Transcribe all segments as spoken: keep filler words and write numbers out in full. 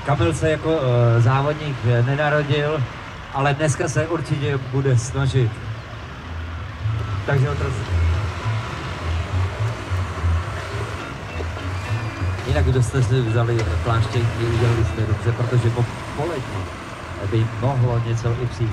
Kamil se jako uh, závodník nenarodil, ale dneska se určitě bude snažit. Takže otroci. Jinak, kdo jste si vzali pláštěnky, udělali jste dobře, protože po poletí by mohlo něco i přijít.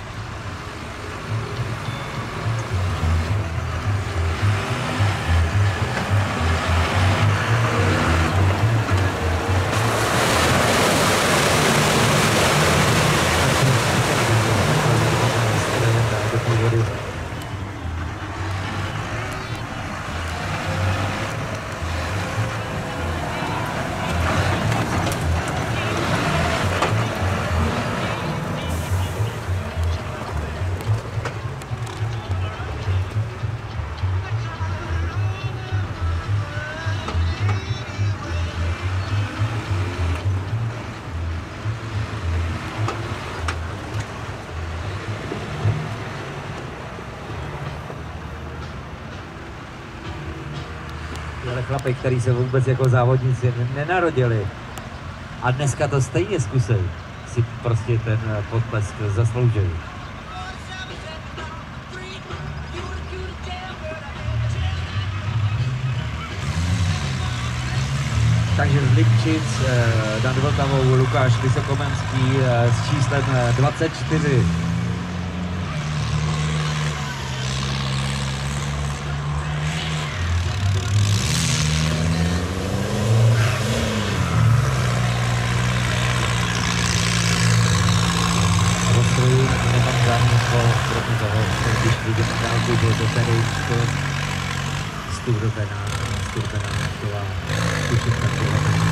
Ale chlapy, který se vůbec jako závodníci nenarodili a dneska to stejně zkusej, si prostě ten podplesk zasloužili. Takže z Lipčic nad Vltavou Lukáš Vysokomenský s číslem dvacet čtyři. Když vidím dálku, že to tady sturbená, sturbená taková tušenka kilometrů.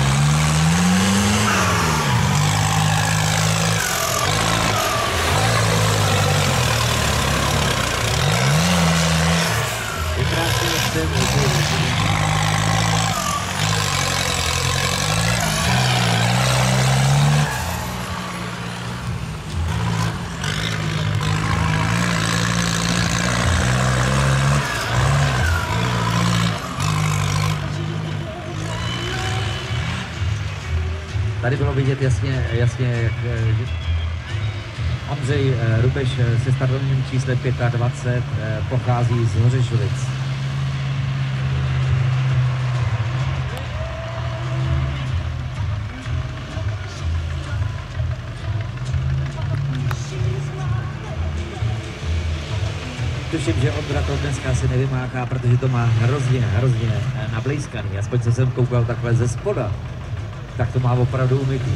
Je krásný, jak jsem Tady bylo vidět jasně, jasně jak Ondřej Rubeš se startovním číslem dvacet pět pochází z Hořešovic. Tuším, že Ondra to dneska asi nevymáchá, protože to má hrozně, hrozně nablejskaný. Aspoň co jsem koukal takhle ze spoda, tak to má opravdu umytý.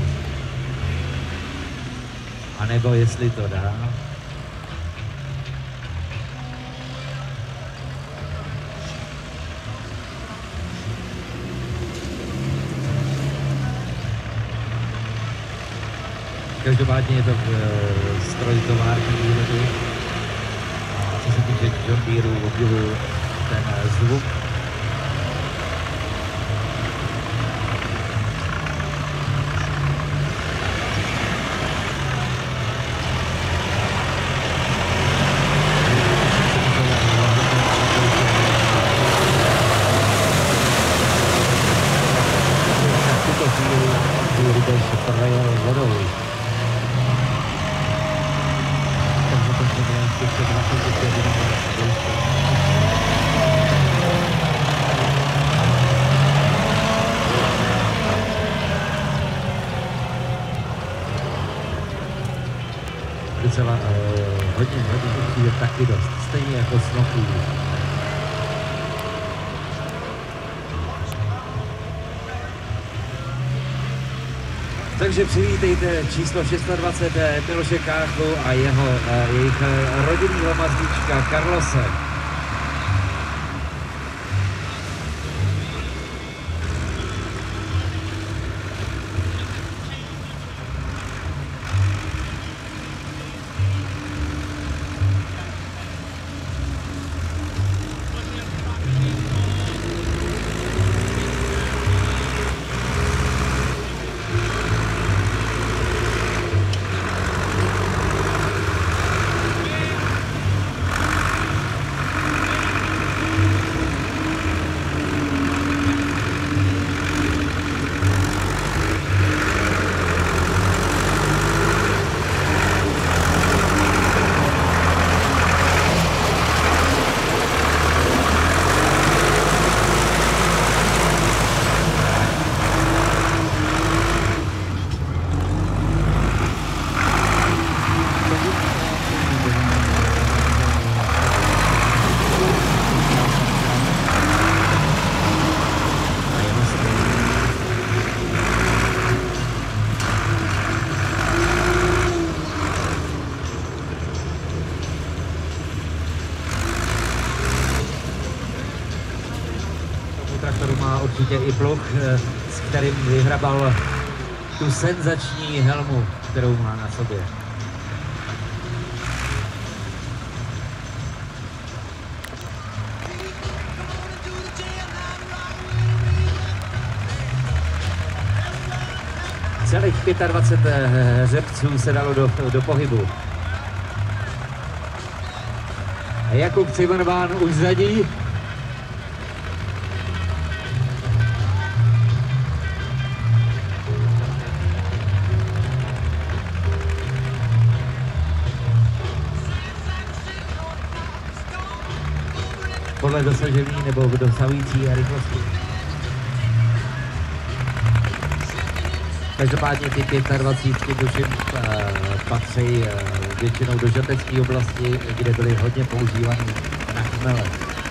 A nebo jestli to dá. Každopádně je to v stroj tovární výroby. A co se týče John Deeru, obdivuju ten zvuk. Docela uh, hodně, hodně je taky dost, stejně jako snopů. Takže přivítejte číslo dvacet šest Miloše Káchu a jeho, uh, jejich uh, rodinného mazlíčka Carlose. prostoru má určitě i Pluch, s kterým vyhrabal tu senzační helmu, kterou má na sobě. Celých dvacet pět hřebců se dalo do, do pohybu. A Jakub Cimrman už zadí. Podle dosažený nebo dosahující rychlosti. Každopádně ty dvacet pět tuším patří většinou do žatecké oblasti, kde byly hodně používaný na chmele.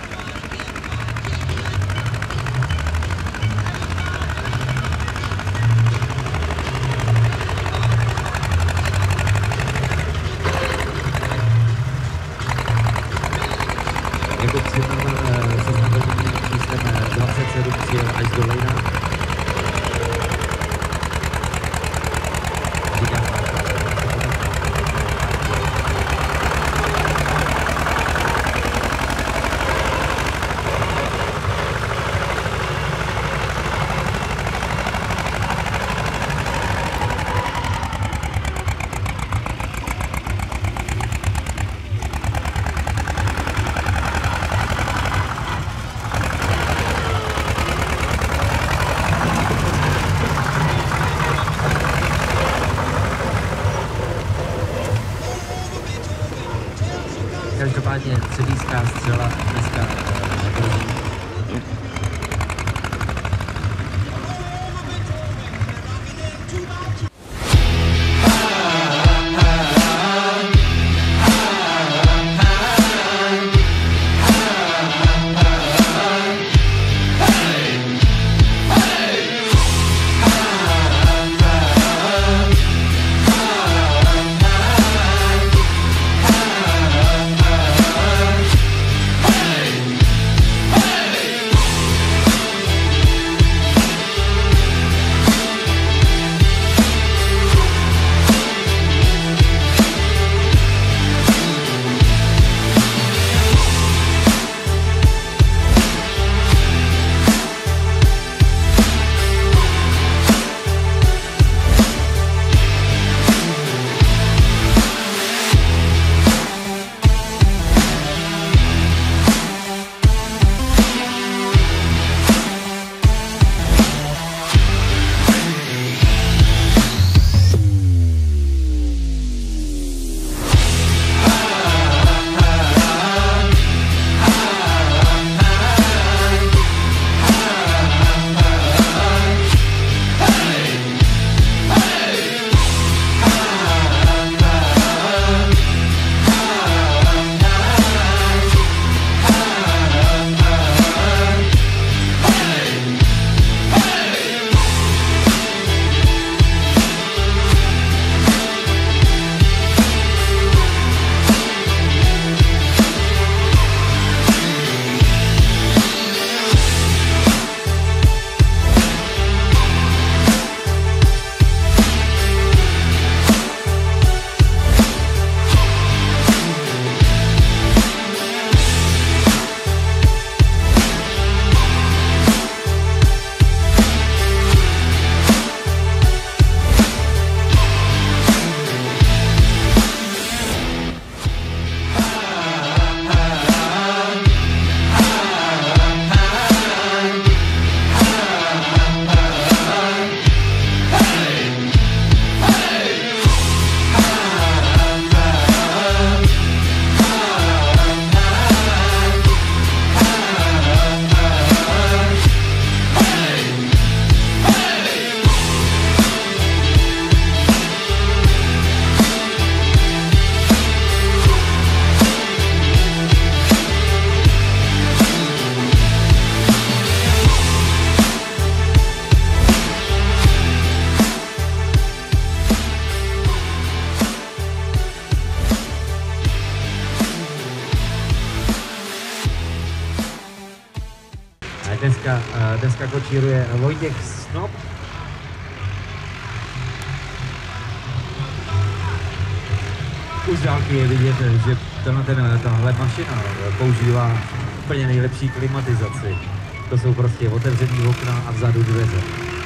Jakub Cimrman se značeným číslem dvacet sedm přijel až do lejna. Dneska, dneska kočíruje Vojtěch Snob. Už z dálky je vidět, že tenhle, ten, tahle mašina používá úplně nejlepší klimatizaci. To jsou prostě otevřený okna a vzadu dveře.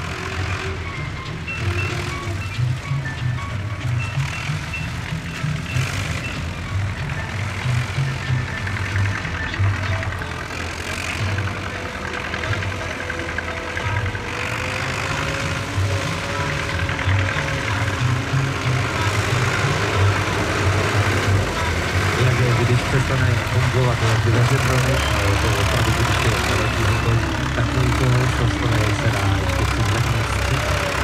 Když přestane fungovat ty veřetrony, to opravdu když je velký motor, takový toho prostor se dá ještě přizvednout střih.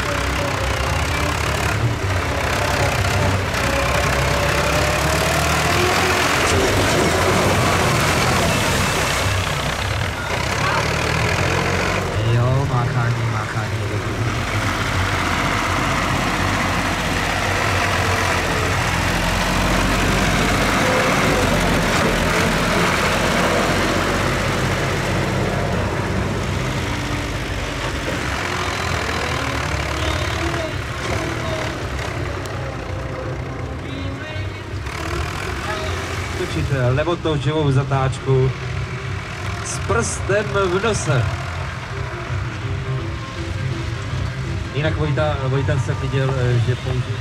Jo, máchání, máchání je dobrý. Točit levotoučivou zatáčku s prstem v nose. Jinak Vojta, Vojta jsem viděl, že použil.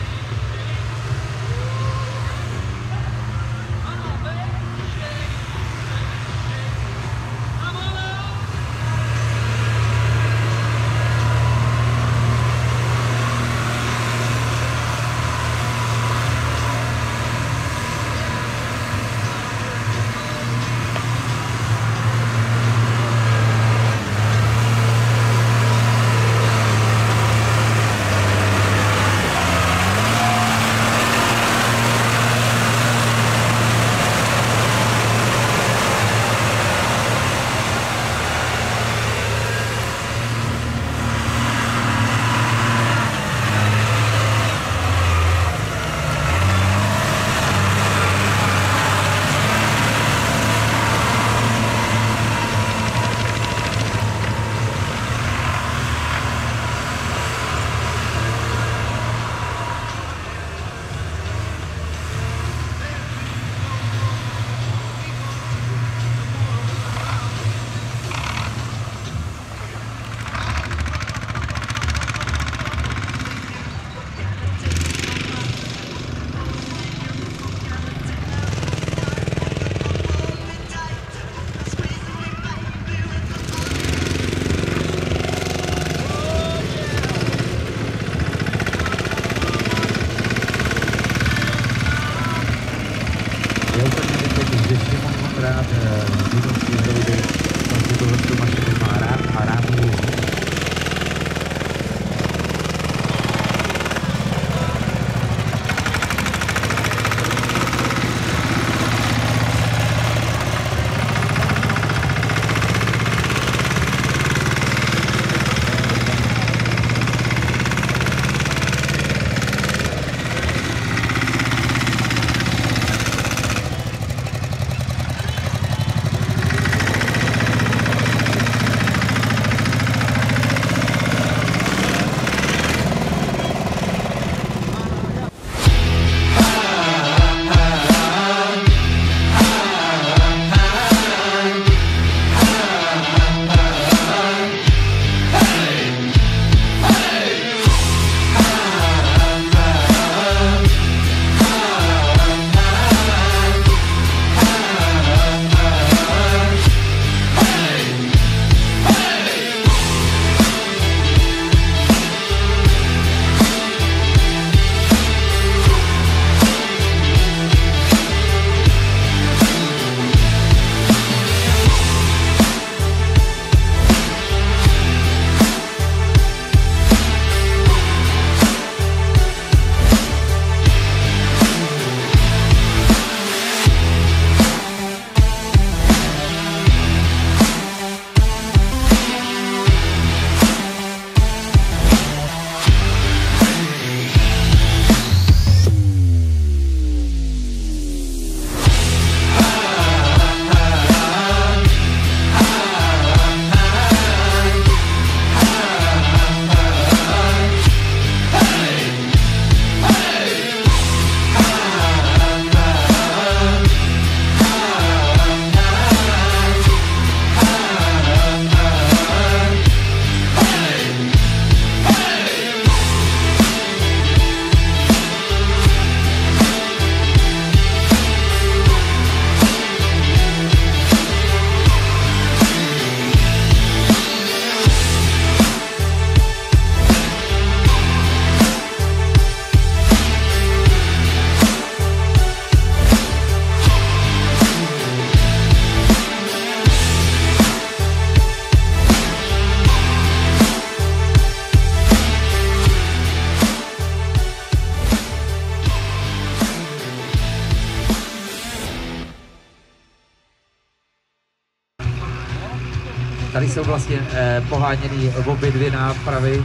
Tady jsou vlastně eh, poháněný obě dvě nápravy.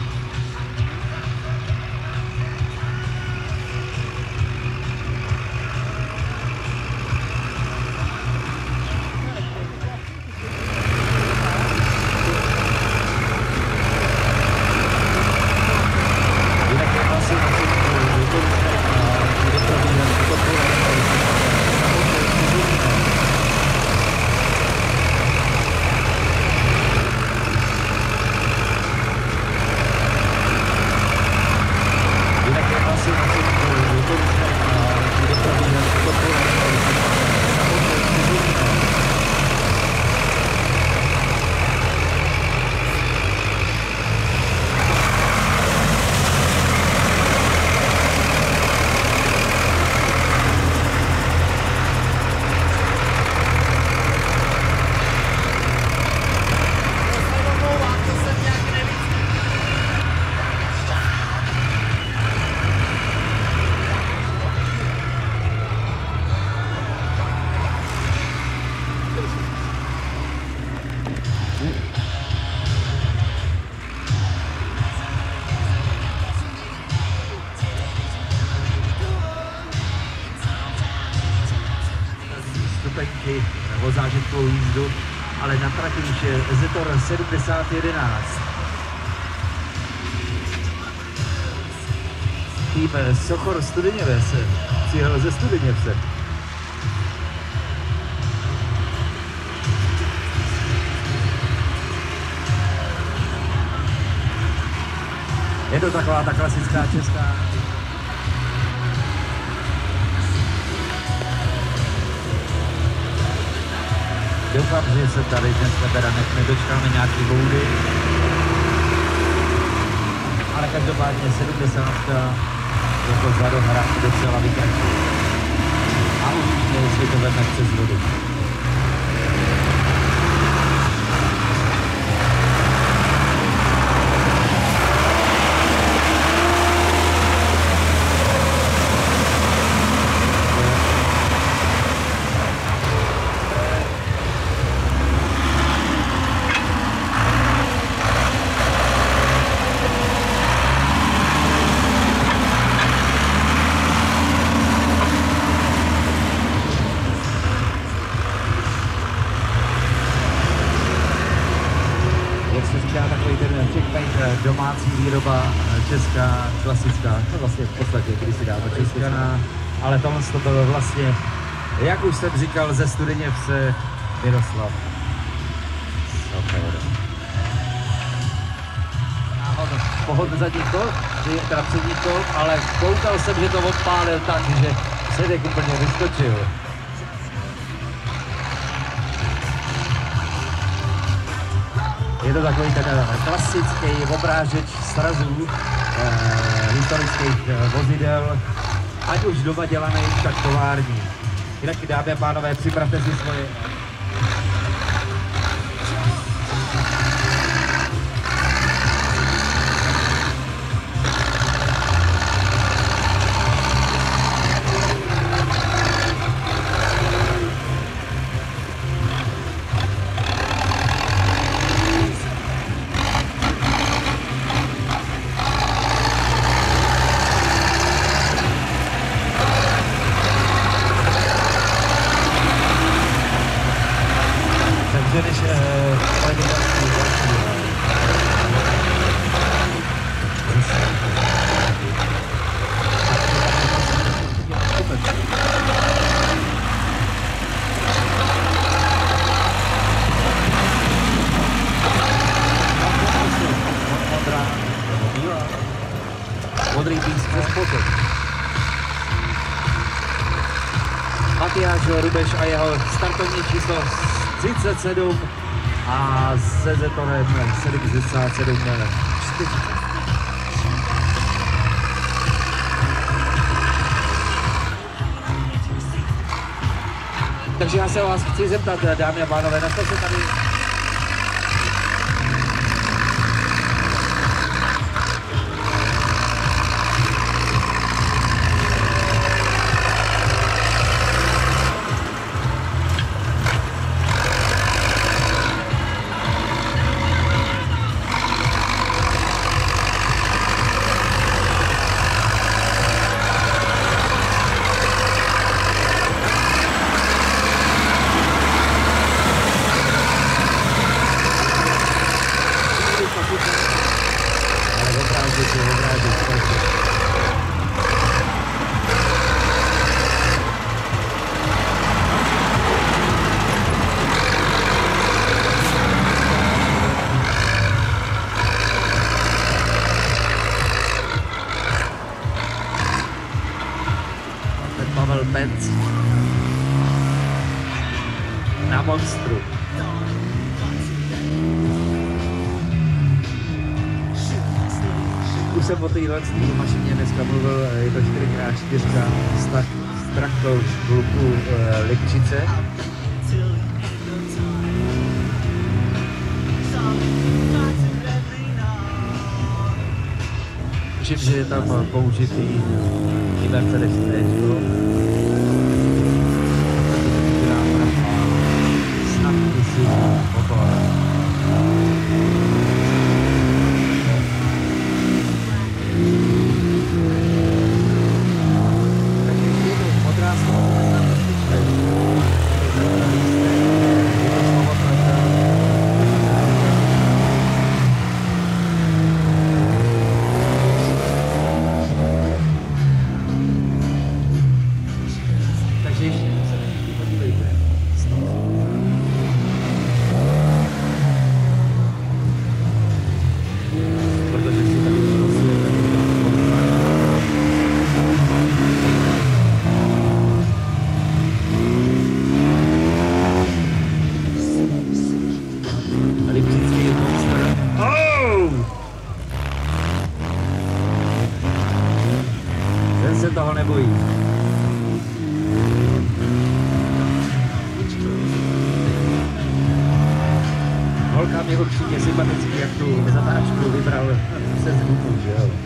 Stupenky o zážitkovou jízdu, ale na trati už je Zetor sedmdesát jedenáct. Tým Sochor Studeněves přijel ze Studeněvce. Je to taková ta klasická česká. Doufám, že se tady dneska teda nedočkáme nějaký boudy. Ale každopádně sedmdesátka jako zadohra docela vykračuje. A uvidíme, jestli to vezme přes vodu. Takový ten checkpoint, domácí výroba, česká, klasická, no vlastně v podstatě, když si dáme česká, ale tohle to bylo vlastně, jak už jsem říkal, ze Studeněvce Miroslav Sochor. A on pohodl zadní kol, teda přední kol, ale koukal jsem, že to odpálil tak, že předek úplně vyskočil. Je to takový ten klasický obrážeč srazů eh, historických eh, vozidel, ať už doma dělaný, tak tovární. Jinak, dámy a pánové, připravte si svoje... Modrý písk bez potok. Matyáš Rubeš a jeho startovní číslo třicet sedm a se Zetorem sedmdesát sedm čtyři. Takže já se vás chci zeptat, dámy a pánové, na co se tady... si obrážet. Pavel Penc na monstru. Už jsem o téhle mašině dneska mluvil, je to čtyři krát čtyři s traktou kluku e, Lipčice. Myslím, že je tam použitý i Mercedes T-čko. Snad si motor. Takže ještě jednou, modrá slova se nám rozličuje. Je to slovo takže ještě se podívejte. Protože si tady rozsvětli Lipčický monster. Oh! Ten se toho nebojí. Holkám je určitě sympatický, jak tu zatáčku vybral se zvuku, že jo?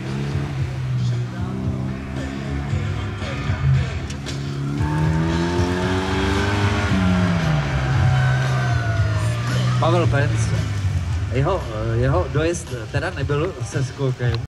Pavel Penc, jeho, jeho dojezd teda nebyl se skokem.